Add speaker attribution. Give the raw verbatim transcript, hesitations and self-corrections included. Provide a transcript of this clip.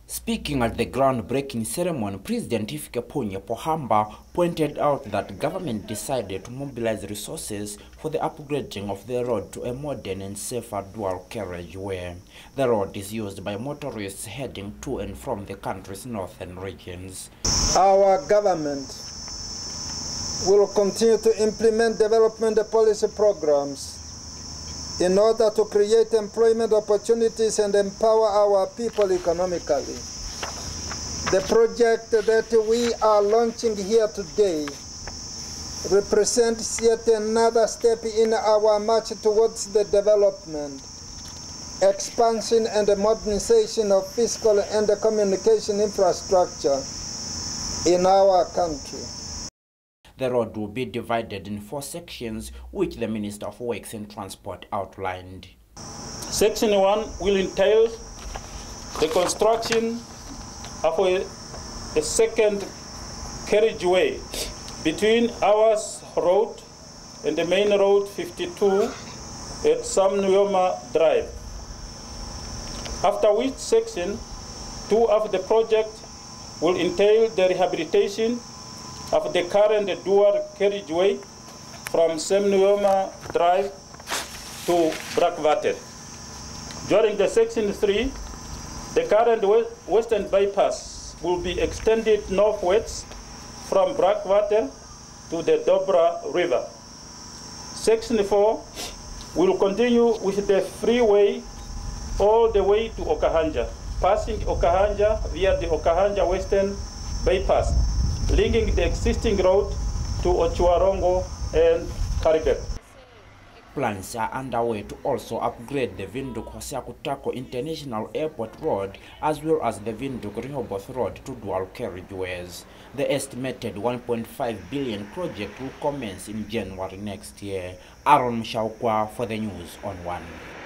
Speaker 1: Speaking at the groundbreaking ceremony, President Hifikepunye Pohamba pointed out that government decided to mobilize resources for the upgrading of the road to a modern and safer dual carriageway. The road is used by motorists heading to and from the country's northern regions.
Speaker 2: Our government will continue to implement development policy programs in order to create employment opportunities and empower our people economically. The project that we are launching here today represents yet another step in our march towards the development, expansion and modernization of fiscal and communication infrastructure in our country.
Speaker 1: The road will be divided in four sections, which the Minister of Works and Transport outlined.
Speaker 3: Section one will entail the construction of a, a second carriageway between Awas Road and the main road fifty-two at Sam Nujoma Drive. After which section two of the project will entail the rehabilitation of the current dual carriageway from Sam Nujoma Drive to Brakwater. During the section three, the current western bypass will be extended northwards from Brakwater to the Dobra River. Section four will continue with the freeway all the way to Okahanja, passing Okahanja via the Okahanja Western Bypass, linking the existing road to Ochuarongo and Karibek.
Speaker 1: Plans are underway to also upgrade the Windhoek-Hosea Kutako International Airport Road as well as the Windhoek-Rehoboth Road to dual carriageways. The estimated one point five billion project will commence in January next year. Aaron Mshaukwa for the news on One.